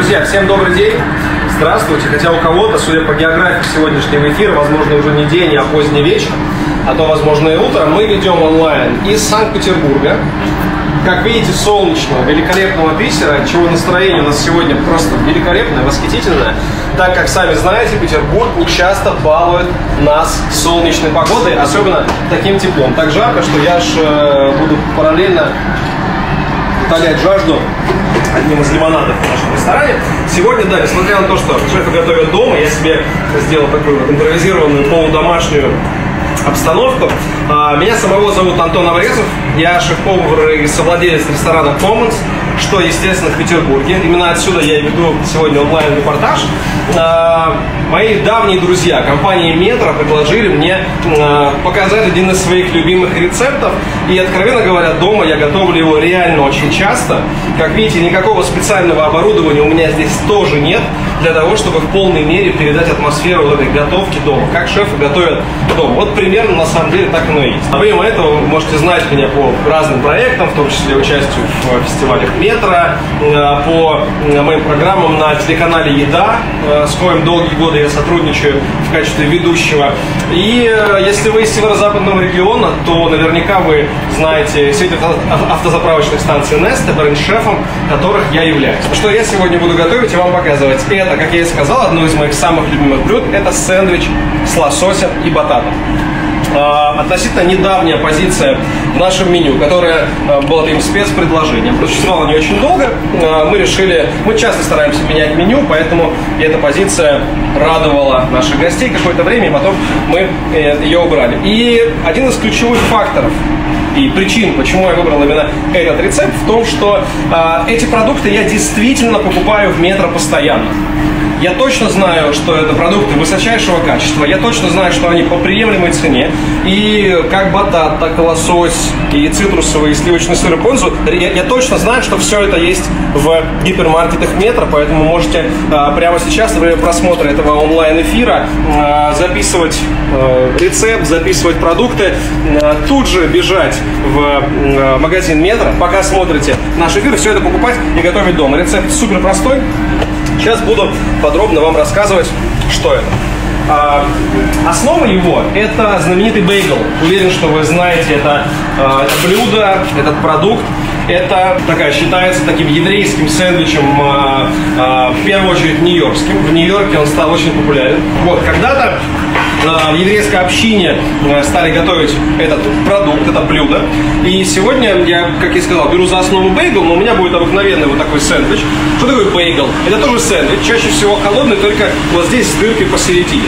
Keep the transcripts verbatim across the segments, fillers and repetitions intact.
Друзья, всем добрый день. Здравствуйте. Хотя у кого-то, судя по географии сегодняшнего эфира, возможно, уже не день, а поздний вечер, а то, возможно, и утро, мы ведем онлайн из Санкт-Петербурга. Как видите, солнечного, великолепного Питера, чего настроение у нас сегодня просто великолепное, восхитительное, так как, сами знаете, Петербург не часто балует нас солнечной погодой, особенно таким теплом. Так жарко, что я аж э, буду параллельно утолять жажду одним из лимонадов в нашем ресторане. Сегодня, да, несмотря на то, что шефы готовят дома, я себе сделал такую вот импровизированную полудомашнюю обстановку. Меня самого зовут Антон Аврезов, я шеф-повар и совладелец ресторана Commons, что, естественно, в Петербурге. Именно отсюда я и веду сегодня онлайн-репортаж. Мои давние друзья компании Metro предложили мне показать один из своих любимых рецептов. И, откровенно говоря, дома я готовлю его реально очень часто. Как видите, никакого специального оборудования у меня здесь тоже нет для того, чтобы в полной мере передать атмосферу вот этой готовки дома, как шефы готовят дома. Вот примерно на самом деле так оно и есть. Помимо этого, вы можете знать меня по разным проектам, в том числе участию в фестивалях Metro, по моим программам на телеканале «Еда», с коим долгие годы я сотрудничаю в качестве ведущего. И если вы из северо-западного региона, то наверняка вы знаете сеть автозаправочных станций Neste, бренд-шефом которых я являюсь. Что я сегодня буду готовить и вам показывать? Это, как я и сказал, одно из моих самых любимых блюд. Это сэндвич с лососем и бататом. Относительно недавняя позиция в нашем меню, которая была таким спецпредложением. Просуществовала не очень долго. Мы решили, мы часто стараемся менять меню, поэтому эта позиция радовала наших гостей какое-то время, и потом мы ее убрали. И один из ключевых факторов и причин, почему я выбрал именно этот рецепт, в том, что э, эти продукты я действительно покупаю в Metro постоянно. Я точно знаю, что это продукты высочайшего качества, я точно знаю, что они по приемлемой цене, и как батат, так и лосось, и цитрусовый, и сливочный сыр, и понзу, я, я точно знаю, что все это есть в гипермаркетах Metro, поэтому можете а, прямо сейчас, во время просмотра этого онлайн-эфира, а, записывать а, рецепт, записывать продукты, а, тут же бежать в а, магазин Metro, пока смотрите наш эфир, все это покупать и готовить дома. Рецепт супер простой. Сейчас буду подробно вам рассказывать, что это. А, основа его – это знаменитый бейгл. Уверен, что вы знаете это, а, это блюдо, этот продукт. Это такая, считается таким еврейским сэндвичем, а, а, в первую очередь нью-йоркским. В Нью-Йорке он стал очень популярен. Вот, когда-то в еврейской общине стали готовить этот продукт, это блюдо. И сегодня я, как я сказал, беру за основу бейгл, но у меня будет обыкновенный вот такой сэндвич. Что такое бейгл? Это тоже сэндвич, чаще всего холодный, только вот здесь с дыркой посередине.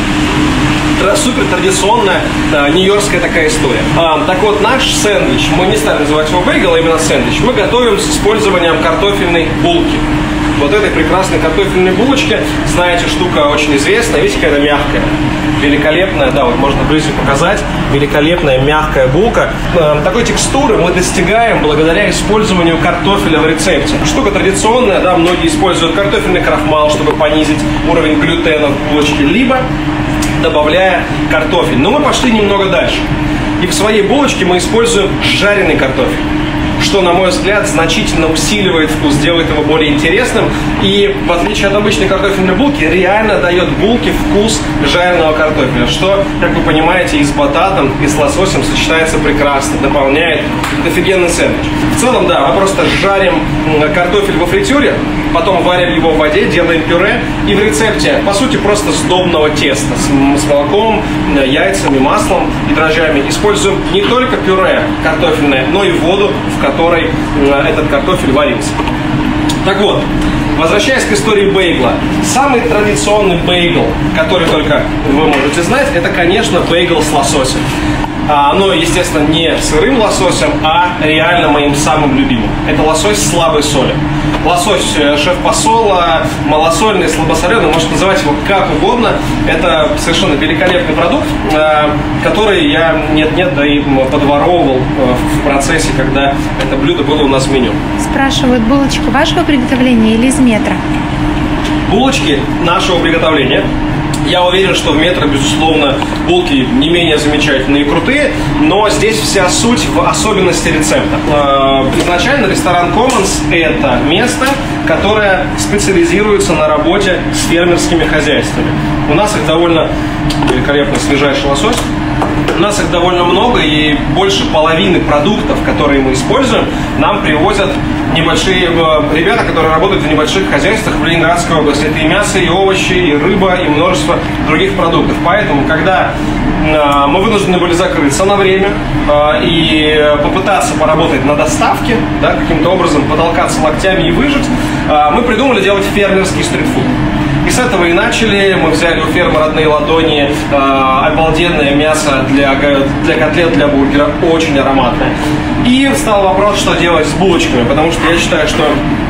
Супер традиционная да, нью-йоркская такая история. А, так вот, наш сэндвич, мы не стали называть его бейгл, а именно сэндвич, мы готовим с использованием картофельной булки. Вот этой прекрасной картофельной булочки, знаете, штука очень известная, видите, какая она мягкая, великолепная, да, вот можно ближе показать, великолепная мягкая булка. Э, такой текстуры мы достигаем благодаря использованию картофеля в рецепте. Штука традиционная, да, многие используют картофельный крахмал, чтобы понизить уровень глютена в булочке, либо добавляя картофель. Но мы пошли немного дальше. И в своей булочке мы используем жареный картофель, что, на мой взгляд, значительно усиливает вкус, делает его более интересным. И, в отличие от обычной картофельной булки, реально дает булке вкус жареного картофеля, что, как вы понимаете, и с бататом, и с лососем сочетается прекрасно, дополняет офигенный сэндвич. В целом, да, мы просто жарим картофель во фритюре, потом варим его в воде, делаем пюре, и в рецепте, по сути, просто сдобного теста с, с молоком, яйцами, маслом и дрожжами. Используем не только пюре картофельное, но и воду, в которой которой этот картофель варился. Так вот, возвращаясь к истории бейгла. Самый традиционный бейгл, который только вы можете знать, это, конечно, бейгл с лососем. Оно, естественно, не сырым лососем, а реально моим самым любимым. Это лосось с слабой соли. Лосось шеф-посола, малосольный, слабосоленый, можете называть его как угодно. Это совершенно великолепный продукт, который я нет-нет, да и подворовывал в процессе, когда это блюдо было у нас в меню. Спрашивают, булочка вашего приготовления или из Metro? Булочки нашего приготовления. Я уверен, что в Метро, безусловно, булки не менее замечательные и крутые, но здесь вся суть в особенности рецепта. Изначально ресторан Commons – это место, которое специализируется на работе с фермерскими хозяйствами. У нас их довольно великолепно свежайший лосось. У нас их довольно много, и больше половины продуктов, которые мы используем, нам привозят небольшие ребята, которые работают в небольших хозяйствах в Ленинградской области. Это и мясо, и овощи, и рыба, и множество других продуктов. Поэтому, когда э, мы вынуждены были закрыться на время э, и попытаться поработать на доставке, да, каким-то образом потолкаться локтями и выжить, э, мы придумали делать фермерский стритфуд. И с этого и начали. Мы взяли у фермы родные ладони, э, обалденное мясо для, для котлет, для бургера, очень ароматное. И встал вопрос, что делать с булочками, потому что я считаю, что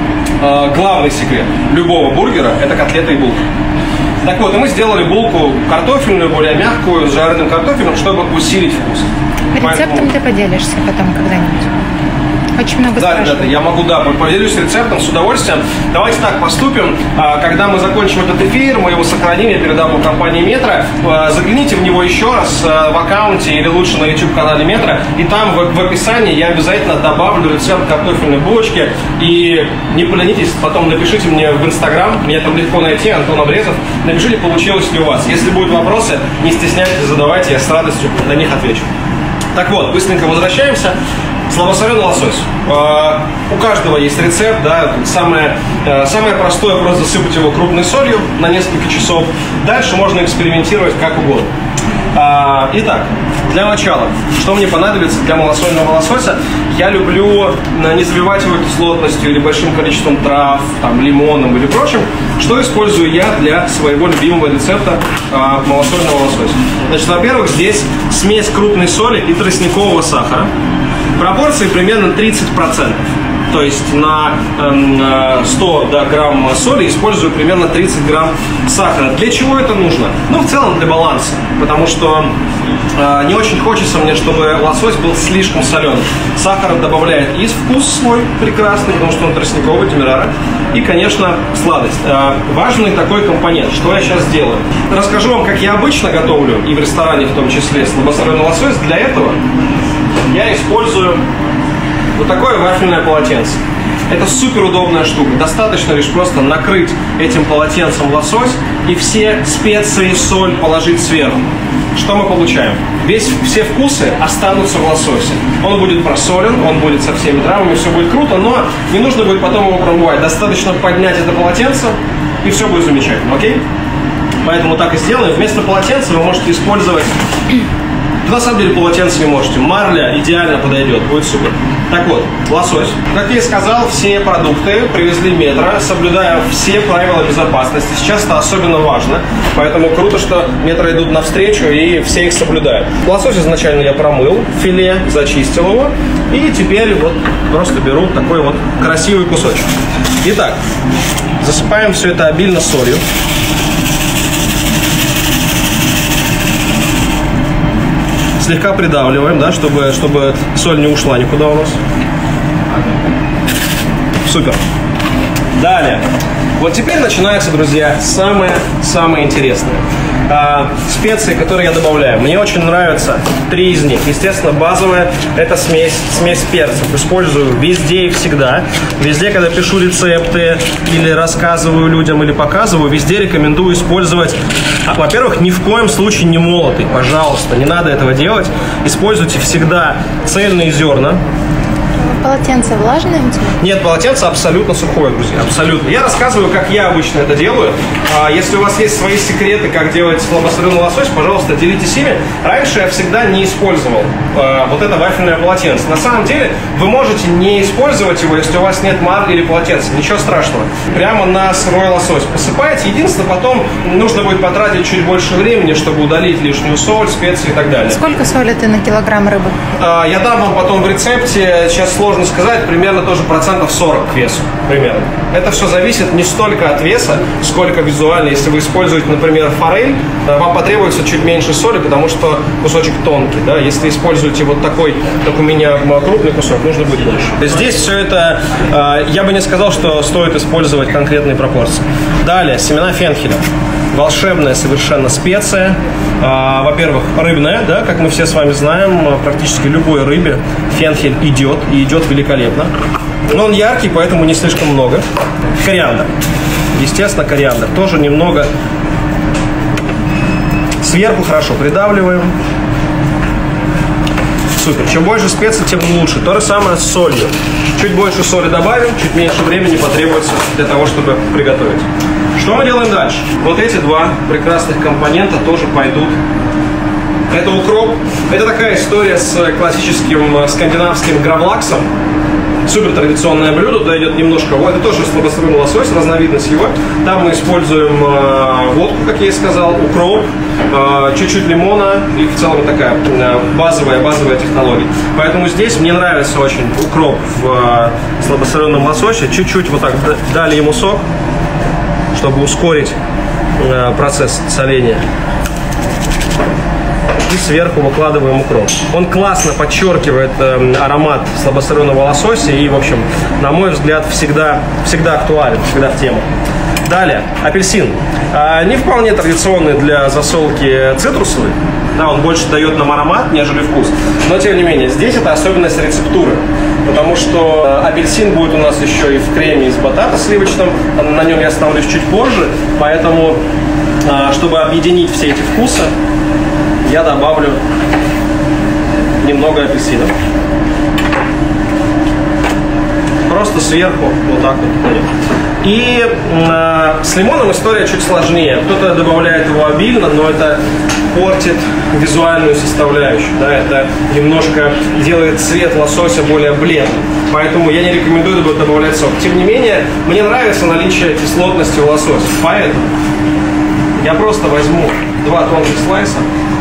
э, главный секрет любого бургера – это котлета и булка. Так вот, и мы сделали булку картофельную, более мягкую, с жареным картофелем, чтобы усилить вкус. Рецептом Поэтому... ты поделишься потом когда-нибудь? Очень много Да, ребята, я могу, да, поделюсь рецептом с удовольствием. Давайте так поступим. Когда мы закончим этот эфир, мы его сохраним, я передам его компании Метро. Загляните в него еще раз в аккаунте или лучше на YouTube-канале Метро. И там в, в описании я обязательно добавлю рецепт картофельной булочки. И не поленитесь, потом напишите мне в Инстаграм, меня там легко найти, Антон Обрезов. Напишите, получилось ли у вас. Если будут вопросы, не стесняйтесь, задавайте, я с радостью на них отвечу. Так вот, быстренько возвращаемся. Слабосоленый лосось. У каждого есть рецепт, да, самое, самое простое – просто засыпать его крупной солью на несколько часов. Дальше можно экспериментировать как угодно. Итак, для начала, что мне понадобится для малосольного лосося? Я люблю не забивать его кислотностью или большим количеством трав, там, лимоном или прочим. Что использую я для своего любимого рецепта малосольного лосося? Значит, во-первых, здесь смесь крупной соли и тростникового сахара. Пропорции примерно тридцать процентов. То есть на э, сто да, грамм соли использую примерно тридцать грамм сахара. Для чего это нужно? Ну, в целом для баланса. Потому что э, не очень хочется мне, чтобы лосось был слишком соленый. Сахар добавляет и вкус свой прекрасный, потому что он тростниковый, демерара. И, конечно, сладость. Э, важный такой компонент. Что я сейчас делаю? Расскажу вам, как я обычно готовлю, и в ресторане в том числе, слабосоленый лосось. Для этого я использую вот такое вафельное полотенце. Это супер удобная штука. Достаточно лишь просто накрыть этим полотенцем лосось и все специи, соль положить сверху. Что мы получаем? Весь, все вкусы останутся в лососе. Он будет просолен, он будет со всеми травами, все будет круто, но не нужно будет потом его промывать. Достаточно поднять это полотенце, и все будет замечательно, окей? Поэтому так и сделаем. Вместо полотенца вы можете использовать... На самом деле полотенце не можете. Марля идеально подойдет, будет супер. Так вот, лосось. Как я и сказал, все продукты привезли Метро, соблюдая все правила безопасности. Сейчас это особенно важно, поэтому круто, что Метро идут навстречу и все их соблюдают. Лосось изначально я промыл, филе, зачистил его, и теперь вот просто беру такой вот красивый кусочек. Итак, засыпаем все это обильно солью. Слегка придавливаем, да, чтобы, чтобы соль не ушла никуда у нас. Супер. Далее. Вот теперь начинается, друзья, самое-самое интересное. А, специи, которые я добавляю. Мне очень нравятся три из них. Естественно, базовая – это смесь, смесь перцев. Использую везде и всегда. Везде, когда пишу рецепты или рассказываю людям, или показываю, везде рекомендую использовать. Во-первых, ни в коем случае не молотый. Пожалуйста, не надо этого делать. Используйте всегда цельные зерна. Полотенце влажное у тебя? Нет, полотенце абсолютно сухое, друзья, абсолютно. Я рассказываю, как я обычно это делаю. Если у вас есть свои секреты, как делать слабосоленый лосось, пожалуйста, делитесь ими. Раньше я всегда не использовал вот это вафельное полотенце. На самом деле, вы можете не использовать его, если у вас нет марли или полотенца. Ничего страшного. Прямо на сырой лосось посыпаете. Единственное, потом нужно будет потратить чуть больше времени, чтобы удалить лишнюю соль, специи и так далее. Сколько соли ты на килограмм рыбы? Я дам вам потом в рецепте. Сейчас сложно Сложно сказать, примерно тоже процентов сорок к весу, примерно. Это все зависит не столько от веса, сколько визуально. Если вы используете, например, форель, вам потребуется чуть меньше соли, потому что кусочек тонкий, да. Если используете вот такой, как у меня, крупный кусок, нужно будет больше. Здесь все это, я бы не сказал, что стоит использовать конкретные пропорции. Далее, семена фенхеля. волшебная совершенно специя. А, во-первых, рыбная, да, как мы все с вами знаем, практически любой рыбе фенхель идет, и идет великолепно. Но он яркий, поэтому не слишком много. Кориандр. Естественно, кориандр. Тоже немного сверху хорошо придавливаем. Супер. Чем больше специй, тем лучше. То же самое с солью. Чуть больше соли добавим, чуть меньше времени потребуется для того, чтобы приготовить. Что мы делаем дальше? Вот эти два прекрасных компонента тоже пойдут. Это укроп. Это такая история с классическим скандинавским гравлаксом. Супер традиционное блюдо, туда идет немножко, это тоже слабосоленый лосось, разновидность его. Там мы используем э, водку, как я и сказал, укроп, э, чуть-чуть лимона, и в целом такая э, базовая, базовая технология. Поэтому здесь мне нравится очень укроп в э, слабосоленом лососе. Чуть-чуть вот так дали ему сок, чтобы ускорить э, процесс соления. И сверху выкладываем укроп. Он классно подчеркивает э, аромат слабосоленого лосося и, в общем, на мой взгляд, всегда, всегда актуален, всегда в тему. Далее, апельсин. А, не вполне традиционный для засолки цитрусовый. Да, он больше дает нам аромат, нежели вкус. Но, тем не менее, здесь это особенность рецептуры. Потому что апельсин будет у нас еще и в креме из батата сливочном. На нем я остановлюсь чуть позже. Поэтому, э, чтобы объединить все эти вкусы, я добавлю немного апельсина. Просто сверху вот так вот. И э, с лимоном история чуть сложнее. Кто-то добавляет его обильно, но это портит визуальную составляющую. Да? Это немножко делает цвет лосося более бледным. Поэтому я не рекомендую добавлять сок. Тем не менее, мне нравится наличие кислотности у лосося. Поэтому я просто возьму два тонких слайса.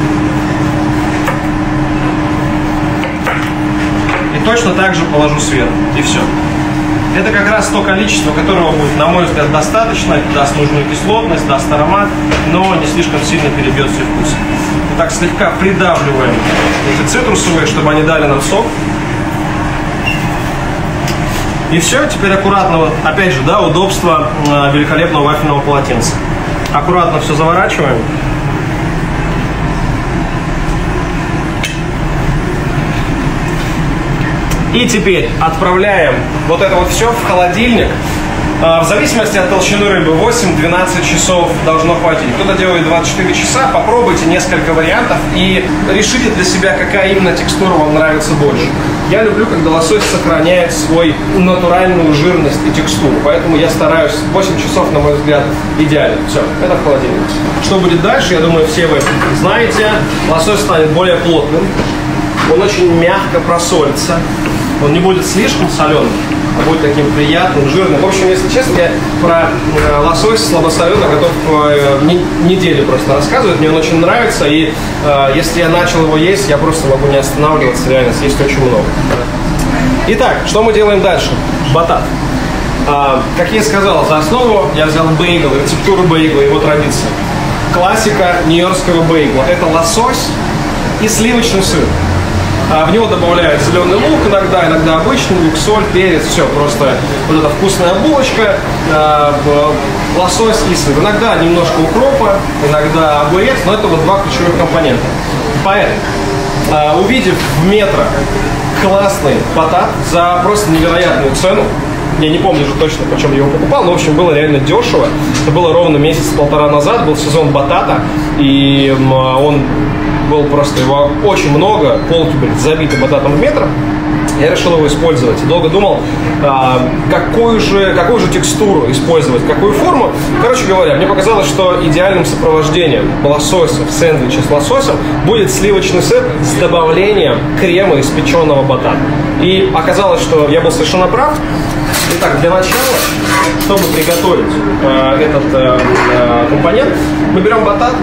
И точно так же положу сверху. И все. Это как раз то количество, которого будет, на мой взгляд, достаточно. Это даст нужную кислотность, даст аромат, но не слишком сильно перебьет все вкусы. Вот так слегка придавливаем эти цитрусовые, чтобы они дали нам сок. И все, теперь аккуратно, вот, опять же, да, удобство э, великолепного вафельного полотенца. Аккуратно все заворачиваем. И теперь отправляем вот это вот все в холодильник. В зависимости от толщины рыбы восемь-двенадцать часов должно хватить. Кто-то делает двадцать четыре часа. Попробуйте несколько вариантов и решите для себя, какая именно текстура вам нравится больше. Я люблю, когда лосось сохраняет свою натуральную жирность и текстуру. Поэтому я стараюсь восемь часов, на мой взгляд, идеально. Все, это в холодильник. Что будет дальше, я думаю, все вы знаете. Лосось станет более плотным. Он очень мягко просолится. Он не будет слишком соленым, а будет таким приятным, жирным. В общем, если честно, я про э, лосось слабосоленый готов э, не, неделю просто рассказывать. Мне он очень нравится, и э, если я начал его есть, я просто могу не останавливаться, реально, съесть очень много. Итак, что мы делаем дальше? Батат. А, как я и сказал, за основу я взял бейгл, рецептуру бейгла, его традиция. Классика нью-йоркского бейгла. Это лосось и сливочный сыр. А в него добавляют зеленый лук иногда, иногда обычный лук, соль, перец, все, просто вот эта вкусная булочка, э, лосось и сыр. Иногда немножко укропа, иногда огурец, но это вот два ключевых компонента. Поэтому, э, увидев в метро классный батат за просто невероятную цену, я не помню уже точно, почем я его покупал, но, в общем, было реально дешево. Это было ровно месяц-полтора назад, был сезон батата, и он был просто, его очень много, полки были забиты бататом в метро. Я решил его использовать. Долго думал, а, какую, же, какую же текстуру использовать, какую форму. Короче говоря, мне показалось, что идеальным сопровождением лосося в сэндвиче с лососем будет сливочный сыр с добавлением крема из печеного батата. И оказалось, что я был совершенно прав. Итак, для начала, чтобы приготовить э, этот э, э, компонент, мы берем батат,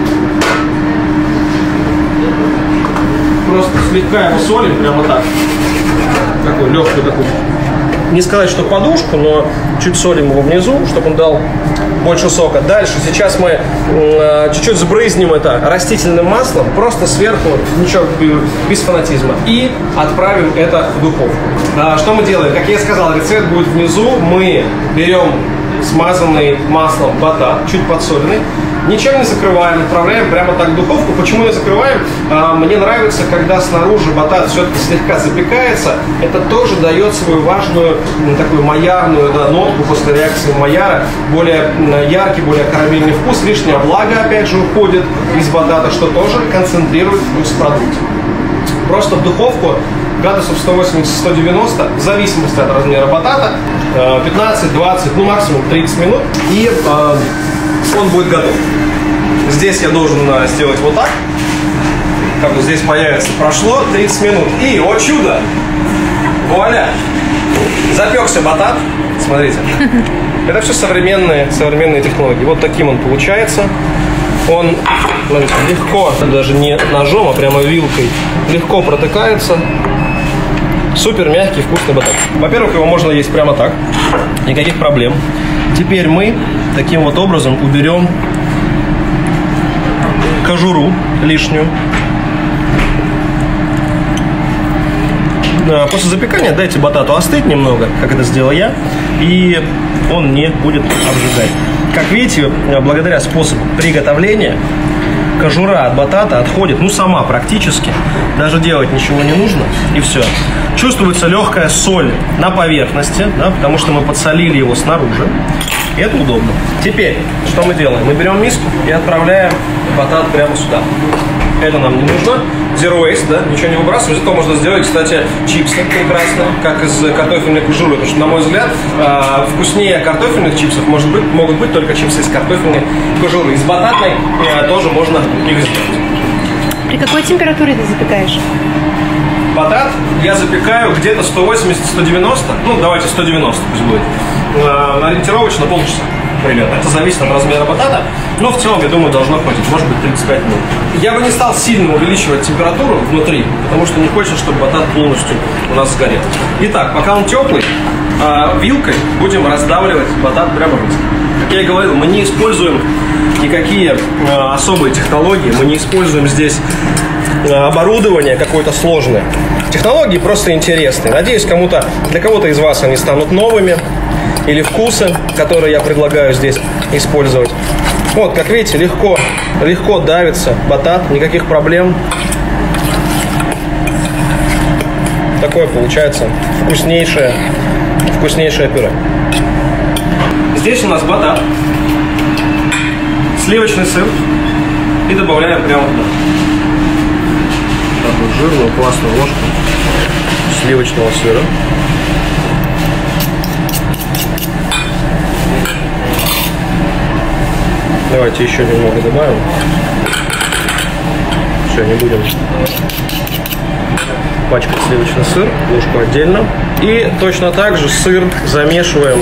просто слегка его солим, прямо так, такой легкий такой, не сказать, что подушку, но чуть солим его внизу, чтобы он дал больше сока. Дальше, сейчас мы э, чуть-чуть сбрызнем это растительным маслом, просто сверху, ничего, без фанатизма, и отправим это в духовку. А, что мы делаем? Как я сказал, рецепт будет внизу. Мы берем смазанный маслом батат, чуть подсоленный, Ничем не закрываем, отправляем прямо так в духовку. Почему не закрываем? А, мне нравится, когда снаружи батат все-таки слегка запекается. Это тоже дает свою важную, такую маярную, да, нотку после реакции маяра. Более яркий, более карамельный вкус. Лишняя влага, опять же, уходит из батата, что тоже концентрирует вкус продукта. Просто в духовку градусов сто восемьдесят — сто девяносто, в зависимости от размера батата, пятнадцать-двадцать, ну максимум тридцать минут, и э, он будет готов. Здесь я должен сделать вот так, как вот здесь появится. Прошло тридцать минут, и, о чудо, вуаля, запекся батат, смотрите. Это все современные, современные технологии. Вот таким он получается. Он, смотрите, легко, даже не ножом, а прямо вилкой, легко протыкается. Супер мягкий, вкусный батат. Во-первых, его можно есть прямо так, никаких проблем. Теперь мы таким вот образом уберем кожуру лишнюю. После запекания дайте батату остыть немного, как это сделал я, и он не будет обжигать. Как видите, благодаря способу приготовления кожура от батата отходит, ну, сама практически. Даже делать ничего не нужно, и все. Чувствуется легкая соль на поверхности, да, потому что мы подсолили его снаружи. И это удобно. Теперь, что мы делаем? Мы берем миску и отправляем батат прямо сюда. Это нам не нужно. Zero waste, да, ничего не выбрасываем. Зато можно сделать, кстати, чипсы прекрасные, как из картофельной кожуры. Потому что, на мой взгляд, вкуснее картофельных чипсов может быть, могут быть только чипсы из картофельной кожуры. Из бататной тоже можно их сделать. При какой температуре ты запекаешь? Батат я запекаю где-то сто восемьдесят — сто девяносто. Ну, давайте сто девяносто пусть будет. Ориентировочно полчаса. Примерно. Это зависит от размера батата, но в целом, я думаю, должно хватить, может быть, тридцать пять минут. Я бы не стал сильно увеличивать температуру внутри, потому что не хочется, чтобы батат полностью у нас сгорел. Итак, пока он теплый, вилкой будем раздавливать батат прямо вниз. Как я и говорил, мы не используем никакие особые технологии, мы не используем здесь оборудование какое-то сложное. Технологии просто интересные. Надеюсь, кому-то, для кого-то из вас они станут новыми. Или вкусы, которые я предлагаю здесь использовать. Вот, как видите, легко, легко давится батат, никаких проблем. Такое получается вкуснейшее, вкуснейшее пюре. Здесь у нас батат, сливочный сыр, и добавляем прямо туда. Такую жирную, классную ложку сливочного сыра. Давайте еще немного добавим. Все, не будем пачкать сливочный сыр, ложку отдельно. И точно так же сыр замешиваем.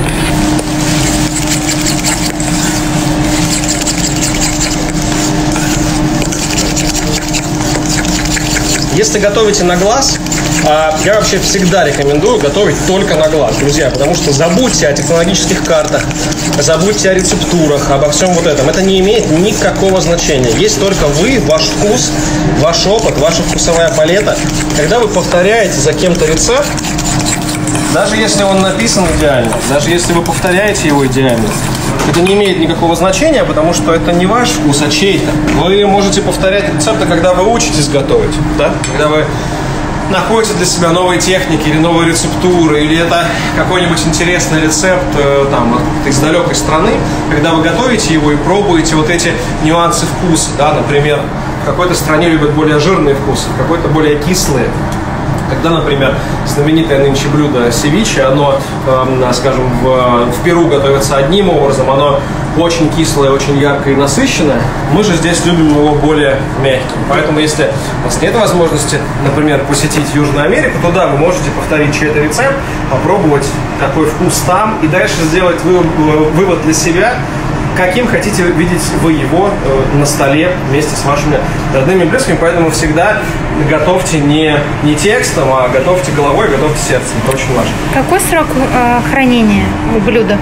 Если готовите на глаз, я вообще всегда рекомендую готовить только на глаз, друзья, потому что забудьте о технологических картах, забудьте о рецептурах, обо всем вот этом. Это не имеет никакого значения. Есть только вы, ваш вкус, ваш опыт, ваша вкусовая палета. Когда вы повторяете за кем-то рецепт, даже если он написан идеально, даже если вы повторяете его идеально, это не имеет никакого значения, потому что это не ваш вкус, а чей-то. Вы можете повторять рецепты, когда вы учитесь готовить, да? Когда вы находите для себя новые техники или новые рецептуры, или это какой-нибудь интересный рецепт там, из далекой страны, когда вы готовите его и пробуете вот эти нюансы вкуса, да, например, в какой-то стране любят более жирные вкусы, в какой-то более кислые. Когда, например, знаменитое нынче блюдо севиче, оно, э, скажем, в, в Перу готовится одним образом, оно очень кислое, очень яркое и насыщенное. Мы же здесь любим его более мягким. Поэтому, если у вас нет возможности, например, посетить Южную Америку, то да, вы можете повторить чей-то рецепт, попробовать, какой вкус там, и дальше сделать вывод, вывод для себя, каким хотите видеть вы его э, на столе вместе с вашими родными и близкими. Поэтому всегда готовьте не, не текстом, а готовьте головой, готовьте сердцем. Это очень важно. Какой срок э, хранения у блюда?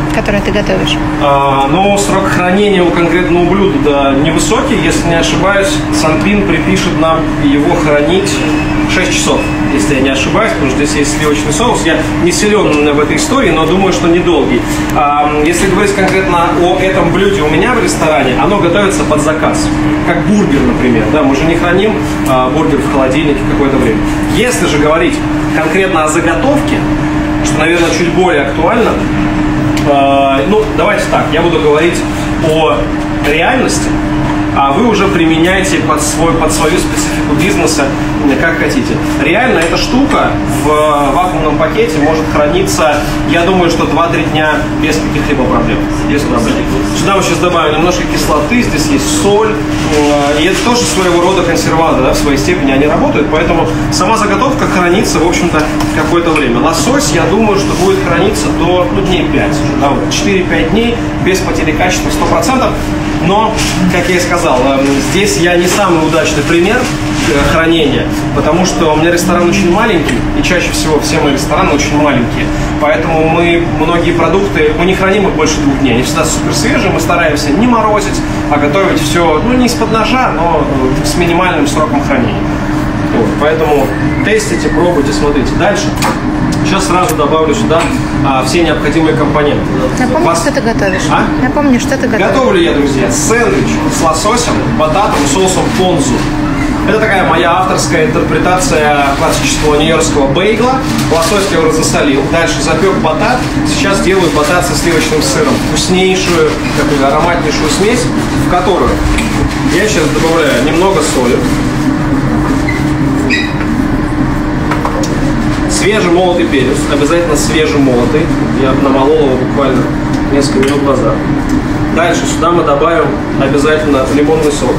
которое ты готовишь? А, ну, срок хранения у конкретного блюда да, невысокий. Если не ошибаюсь, Санпин припишет нам его хранить шесть часов, если я не ошибаюсь, потому что здесь есть сливочный соус. Я не силен в этой истории, но думаю, что недолгий. А, если говорить конкретно о этом блюде у меня в ресторане, оно готовится под заказ. Как бургер, например. Да, мы же не храним а, бургер в холодильнике какое-то время. Если же говорить конкретно о заготовке, что, наверное, чуть более актуально, э, ну, давайте так, я буду говорить о реальности, а вы уже применяете под, свой, под свою специфику бизнеса как хотите. Реально эта штука в вакуумном пакете может храниться, я думаю, что два-три дня без каких-либо проблем. Без проблем. Сюда мы сейчас добавим немножко кислоты, здесь есть соль, и это тоже своего рода консерванты, да, в своей степени они работают, поэтому сама заготовка хранится, в общем-то, какое-то время. Лосось, я думаю, что будет храниться до ну, дней пять, да, вот, четыре-пять дней без потери качества сто процентов. Но, как я и сказал, здесь я не самый удачный пример хранения, потому что у меня ресторан очень маленький, и чаще всего все мои рестораны очень маленькие. Поэтому мы многие продукты, мы не храним их больше двух дней. Они всегда супер свежие, мы стараемся не морозить, а готовить все, ну, не из-под ножа, но с минимальным сроком хранения. Вот, поэтому тестите, пробуйте, смотрите. Дальше. Сейчас сразу добавлю сюда а, все необходимые компоненты. Напомни, Вас... что ты готовишь. А? Напомни, что ты готовишь. Готовлю я, друзья, сэндвич с лососем, бататом, соусом понзу. Это такая моя авторская интерпретация классического нью-йоркского бейгла. Лосось я уже засолил. Дальше запек батат. Сейчас делаю батат со сливочным сыром. Вкуснейшую, такую ароматнейшую смесь, в которую я сейчас добавляю немного соли. Свежемолотый перец, обязательно свежемолотый. Я намолол его буквально несколько минут назад. Дальше сюда мы добавим обязательно лимонный сок.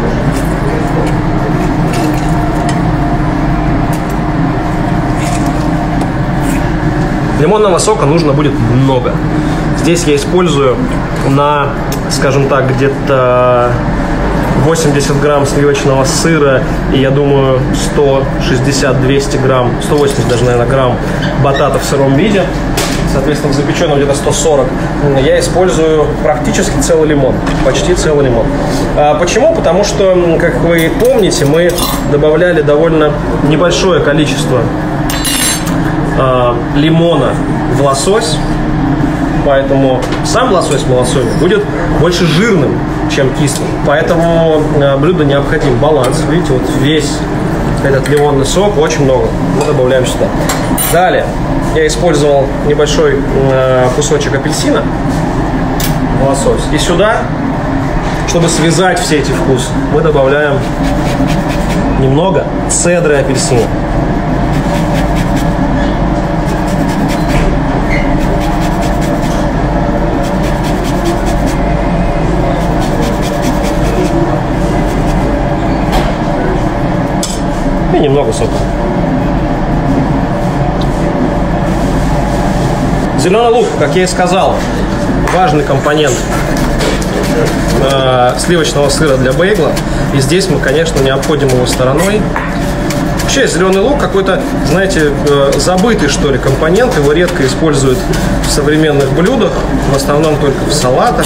Лимонного сока нужно будет много. Здесь я использую на, скажем так, где-то восемьдесят грамм сливочного сыра и, я думаю, сто шестьдесят - двести грамм, сто восемьдесят даже, наверное, грамм батата в сыром виде. Соответственно, в запеченном где-то сто сорок. Я использую практически целый лимон. Почти целый лимон. А почему? Потому что, как вы помните, мы добавляли довольно небольшое количество а, лимона в лосось. Поэтому сам лосось малосольный будет больше жирным, чем кислым. Поэтому э, блюду необходим баланс. Видите, вот весь этот лимонный сок, очень много. Мы добавляем сюда. Далее я использовал небольшой э, кусочек апельсина в лосось. И сюда, чтобы связать все эти вкусы, мы добавляем немного цедры апельсина. И немного сока. Зеленый лук, как я и сказал, важный компонент э, сливочного сыра для бейгла. И здесь мы, конечно, не обходим его стороной. Вообще, зеленый лук какой-то, знаете, э, забытый, что ли, компонент. Его редко используют в современных блюдах, в основном только в салатах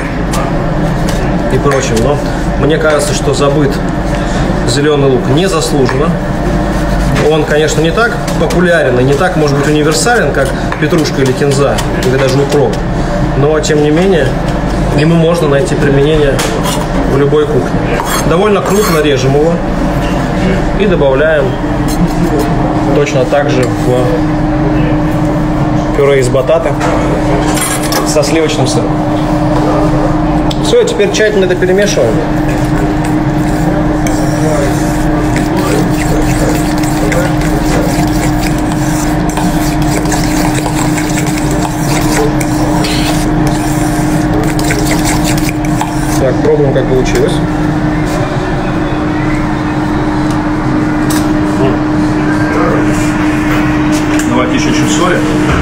и прочем. Но мне кажется, что забыт зеленый лук незаслуженно. Он, конечно, не так популярен и не так, может быть, универсален, как петрушка или кинза, или даже укроп. Но, тем не менее, ему можно найти применение в любой кухне. Довольно крупно режем его и добавляем точно так же в пюре из батата со сливочным сыром. Все, теперь тщательно это перемешиваем. Так, пробуем, как получилось. Давайте еще чуть соли.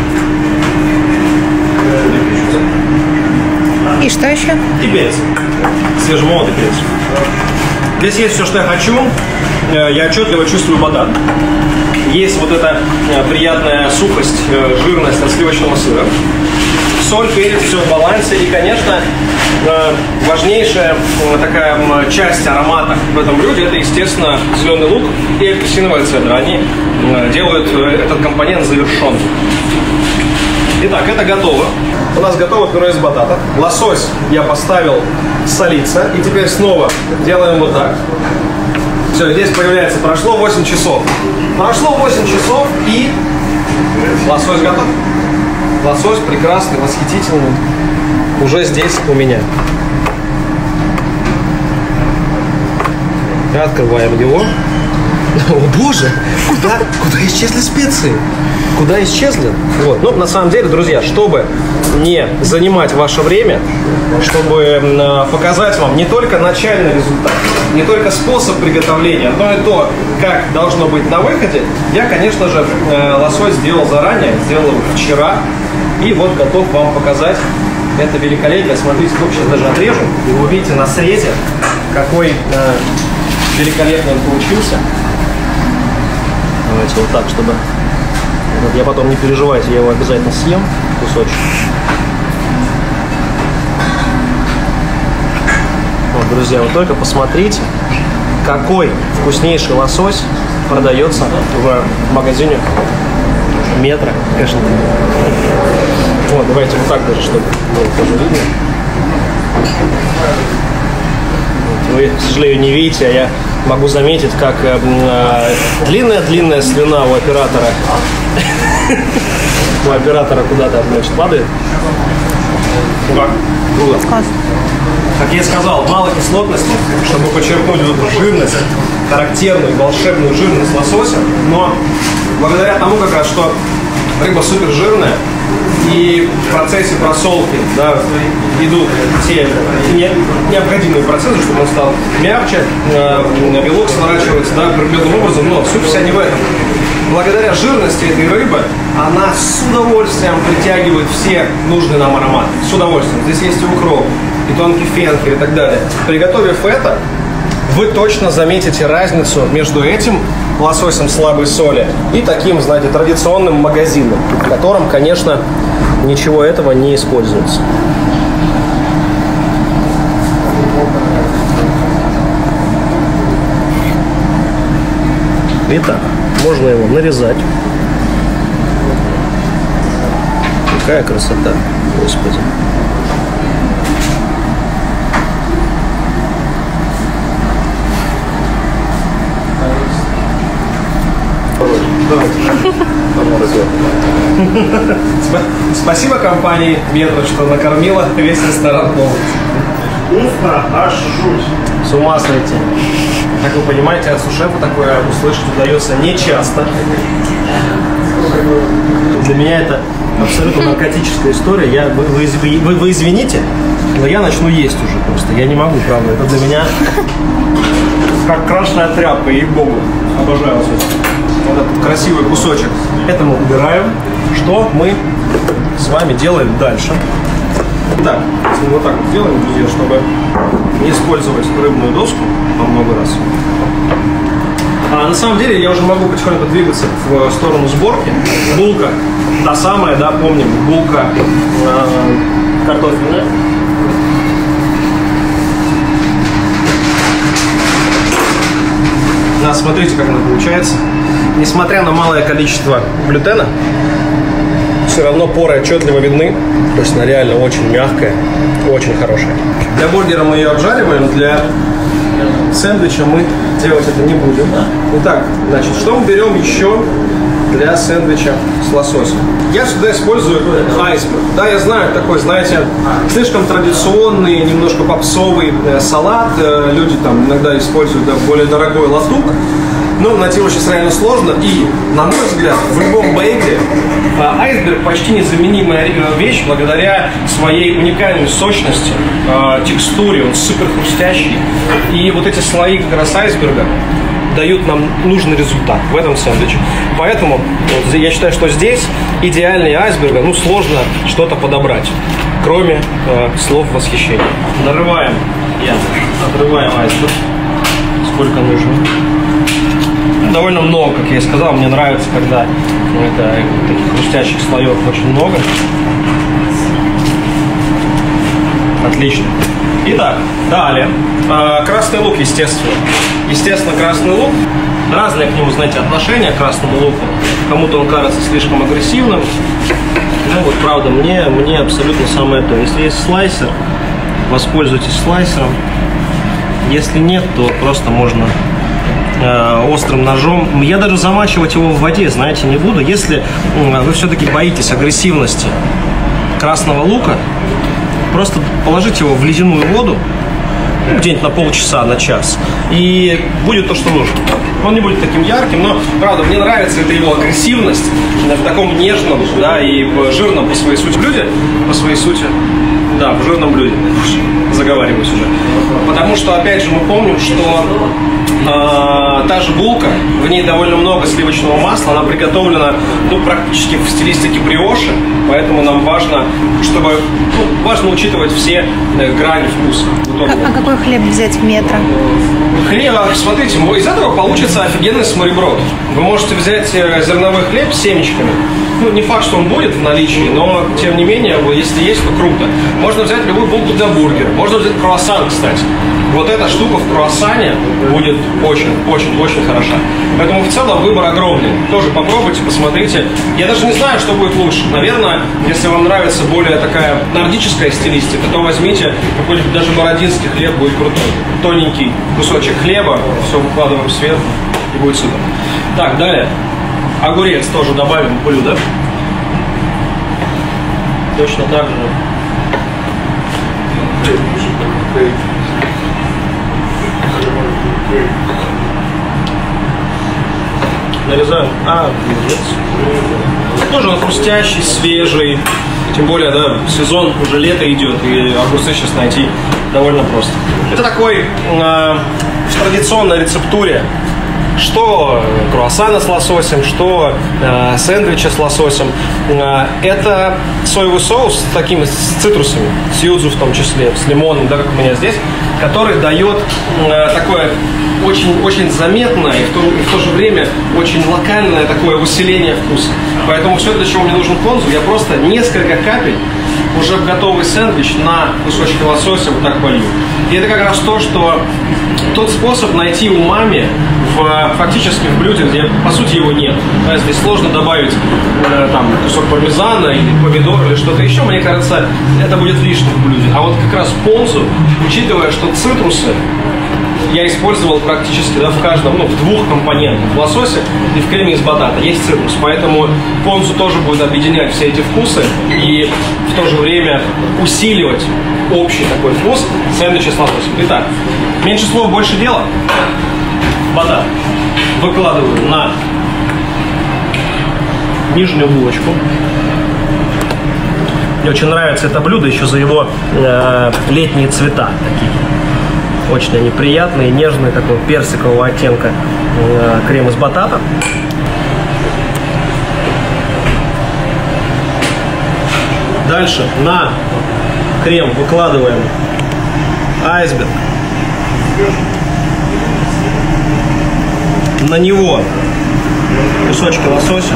И что еще? И перец. Свежемолотый перец. Здесь есть все, что я хочу. Я отчетливо чувствую батат. Есть вот эта приятная сухость, жирность от сливочного сыра. соль, перец, все в балансе. И, конечно, важнейшая такая часть аромата в этом блюде — это, естественно, зеленый лук и апельсиновая цедра. Они делают этот компонент завершенным. Итак, это готово. У нас готово пюре из батата. Лосось я поставил солиться. И теперь снова делаем вот так. Все, здесь появляется, прошло восемь часов. Прошло восемь часов, и лосось готов. Лосось прекрасный, восхитительный. Уже здесь у меня. Открываем его. О боже, куда, куда исчезли специи? Куда исчезли? Вот. Ну, на самом деле, друзья, чтобы не занимать ваше время, чтобы э, показать вам не только начальный результат, не только способ приготовления, но и то, как должно быть на выходе, я, конечно же, э, лосось сделал заранее, сделал его вчера, и вот готов вам показать это великолепие. Смотрите, вот сейчас даже отрежу, и вы увидите на срезе, какой э, великолепный он получился. Давайте вот так, чтобы... Вот я потом, не переживайте, я его обязательно съем кусочек. Вот, друзья, вы только посмотрите, какой вкуснейший лосось продается в магазине Метро Кэшн. Вот, давайте вот так даже, чтобы было тоже видно. Вот, вы, к сожалению, не видите, а я могу заметить, как длинная-длинная э, слюна у оператора у оператора куда-то, значит, падает. Как? Круто. Как я и сказал, мало кислотности, чтобы подчеркнуть вот эту жирность, характерную волшебную жирность лосося, но благодаря тому, как раз, что рыба супер жирная, и в процессе просолки, да, идут все не, необходимые процессы, чтобы он стал мягче, э, белок сворачивается, да, определенным образом, но суть вся не в этом. Благодаря жирности этой рыбы она с удовольствием притягивает все нужные нам ароматы. С удовольствием. Здесь есть и укроп, и тонкий фенхель и так далее. Приготовив это, вы точно заметите разницу между этим лососем слабой соли и таким, знаете, традиционным магазинным, в котором, конечно, ничего этого не используется. Итак, можно его нарезать. Какая красота, Господи. Спасибо компании Метро, что накормила весь ресторан полностью. Вкусно, аж жуть. С ума сойти. Как вы понимаете, от сушефа такое услышать удается не часто. Для меня это абсолютно наркотическая история. Я, вы, вы, вы, вы извините, но я начну есть уже просто. Я не могу, правда. Это для меня как красная тряпка, ей-богу. Обожаю вот этот красивый кусочек. Это мы убираем. Что мы с вами делаем дальше? Так, вот так вот делаем, друзья, чтобы не использовать рыбную доску по много раз. А на самом деле я уже могу потихоньку двигаться в сторону сборки. Булка, та самая, да, помним, булка э, картофельная. Да, смотрите, как она получается. Несмотря на малое количество глютена, все равно поры отчетливо видны. То есть она реально очень мягкая, очень хорошая. Для бургера мы ее обжариваем, для сэндвича мы делать это не будем. Итак, значит, что мы берем еще для сэндвича с лососем? Я всегда использую айсберг. Да, я знаю, такой, знаете, слишком традиционный, немножко попсовый э, салат. Э, люди там иногда используют, да, более дорогой латук. Но найти его сейчас реально сложно. И, на мой взгляд, в любом бейгле э, айсберг почти незаменимая вещь благодаря своей уникальной сочности, э, текстуре. Он супер хрустящий. И вот эти слои как раз айсберга дают нам нужный результат в этом сэндвиче. Поэтому вот, я считаю, что здесь идеальный айсберга, ну, сложно что-то подобрать, кроме э, слов восхищения. Нарываем, я отрываем айсберг, сколько нужно. Довольно много, как я и сказал, мне нравится, когда ну, это, таких хрустящих слоев очень много. Отлично. Итак, далее. Красный лук, естественно. Естественно, красный лук. Разные к нему, знаете, отношения к красному луку. Кому-то он кажется слишком агрессивным. Ну вот, правда, мне, мне абсолютно самое то. Если есть слайсер, воспользуйтесь слайсером. Если нет, то просто можно э, острым ножом. Я даже замачивать его в воде, знаете, не буду. Если э, вы все-таки боитесь агрессивности красного лука, просто положите его в ледяную воду, ну, где-нибудь на полчаса, на час, и будет то, что нужно. Он не будет таким ярким, но, правда, мне нравится эта его агрессивность в таком нежном, да, и жирном по своей сути блюде, по своей сути, да, в жирном блюде, заговариваюсь уже. Потому что, опять же, мы помним, что э, та же булка, в ней довольно много сливочного масла, она приготовлена, ну, практически в стилистике бриоши, поэтому нам важно, чтобы, ну, важно учитывать все э, грани вкуса. А, а какой хлеб взять в метро? Хлеб, смотрите, из этого получится офигенный смореброд. Вы можете взять зерновой хлеб с семечками. Ну, не факт, что он будет в наличии, но, тем не менее, если есть, то круто. Можно взять любую булку для бургера. Можно взять круассан, кстати. Вот эта штука в круассане будет очень-очень-очень хороша. Поэтому в целом выбор огромный. Тоже попробуйте, посмотрите. Я даже не знаю, что будет лучше. Наверное, если вам нравится более такая нордическая стилистика, то возьмите какой-нибудь даже бородинский хлеб, будет крутой. Тоненький кусочек хлеба, все выкладываем сверху и будет супер. Так, далее. Огурец тоже добавим в блюдо. Точно так же. Нарезаем огурец. Тоже он хрустящий, свежий. Тем более, да, сезон, уже лето идет, и огурцы сейчас найти довольно просто. Это такой э, в традиционной рецептуре. Что круассаны с лососем, что э, сэндвичи с лососем. Э, это соевый соус с такими, с цитрусами, с юдзу в том числе, с лимоном, да, как у меня здесь, который дает э, такое очень, очень заметное и в, то, и в то же время очень локальное такое усиление вкуса. Поэтому все, для чего мне нужен понзу, я просто несколько капель уже в готовый сэндвич на кусочки лосося вот так полью. И это как раз то, что тот способ найти умами в, фактически в блюде, где по сути его нет. Да, здесь сложно добавить э, там кусок пармезана или помидор или что-то еще. Мне кажется, это будет лишним в блюде. А вот как раз понзу, учитывая, что цитрусы я использовал практически, да, в каждом, ну, в двух компонентах, в лососе и в креме из батата есть цитрус, поэтому понзу тоже будет объединять все эти вкусы и в то же время усиливать общий такой вкус сэндвича с лососем. Итак, меньше слов, больше дела. Батат выкладываю на нижнюю булочку. Мне очень нравится это блюдо еще за его э, летние цвета такие. Очень они приятные, нежные, такого персикового оттенка э, крем из батата. Дальше на крем выкладываем айсберг. На него кусочки лосося.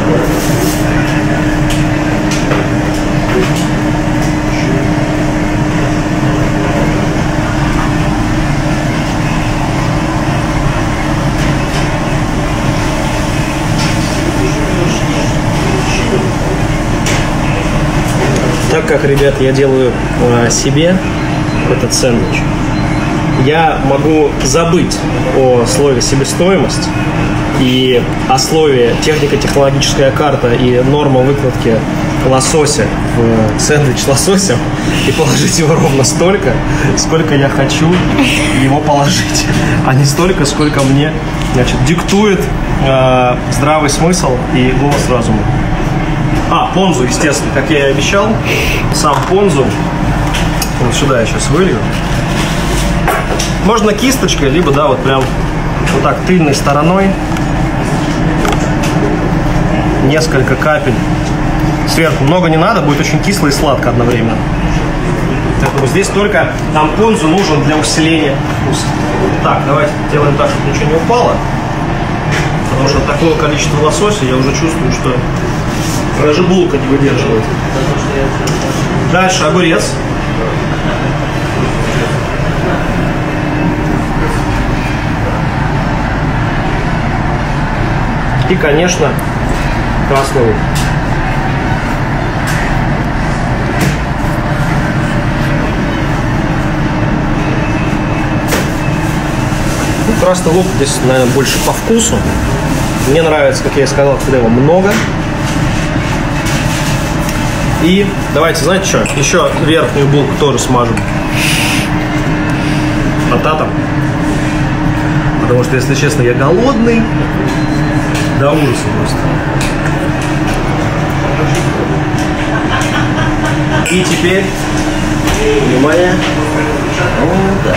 Так как, ребят, я делаю э, себе этот сэндвич, я могу забыть о слове себестоимость и о слове технико-технологическая карта и норма выкладки лосося в сэндвич с лососем и положить его ровно столько, сколько я хочу его положить, а не столько, сколько мне, значит, диктует э, здравый смысл и голос разума. А, понзу, естественно, как я и обещал, сам понзу вот сюда я сейчас вылью. Можно кисточкой, либо, да, вот прям вот так тыльной стороной несколько капель сверху. Много не надо, будет очень кисло и сладко одновременно. Поэтому здесь только нам понзу нужен для усиления вкуса. Так, давайте делаем так, чтобы ничего не упало. Потому что такое количество лосося я уже чувствую, что даже булка не выдерживает. Дальше огурец. И, конечно, красный лук. Ну, красный лук здесь, наверное, больше по вкусу. Мне нравится, как я и сказал, когда его много. И давайте, знаете что, еще верхнюю булку тоже смажем бататом. Потому что, если честно, я голодный до ужаса просто. И теперь, внимание, о, да.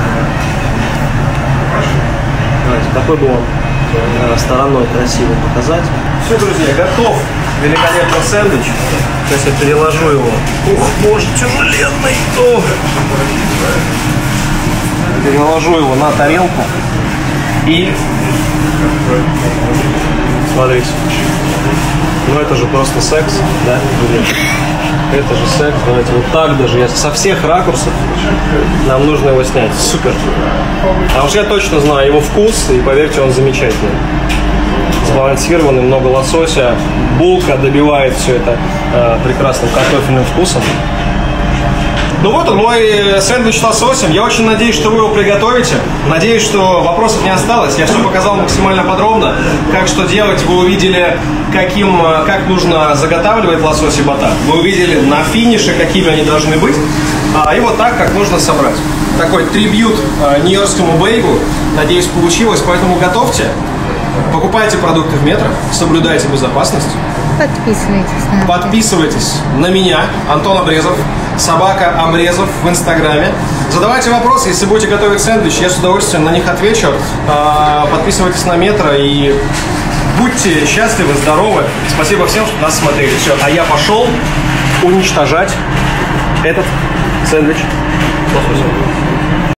Давайте, какой бы он стороной красиво показать. Все, друзья, готов великолепный сэндвич. Сейчас я переложу его. Ох, боже, тяжеленный. Ох. Переложу его на тарелку. И смотрите. Ну это же просто секс, да? Это же секс. Давайте вот так даже. Я со всех ракурсов нам нужно его снять. Супер. А уж я точно знаю его вкус, и поверьте, он замечательный. Сбалансированный, много лосося. Булка добивает все это э, прекрасным картофельным вкусом. Ну вот он, мой сэндвич с лососем. Я очень надеюсь, что вы его приготовите. Надеюсь, что вопросов не осталось. Я все показал максимально подробно. Как что делать, вы увидели, каким, как нужно заготавливать лосось и батат. Вы увидели на финише, какими они должны быть. А, и вот так, как нужно собрать. Такой трибьют а, нью-йоркскому бейгу. Надеюсь, получилось. Поэтому готовьте. Покупайте продукты в метро. Соблюдайте безопасность. Подписывайтесь на Подписывайтесь на меня, Антон Обрезов, собака Обрезов в Инстаграме. Задавайте вопросы, если будете готовить сэндвич, я с удовольствием на них отвечу. Подписывайтесь на Метро и будьте счастливы, здоровы. Спасибо всем, что нас смотрели. Все, а я пошел уничтожать этот сэндвич.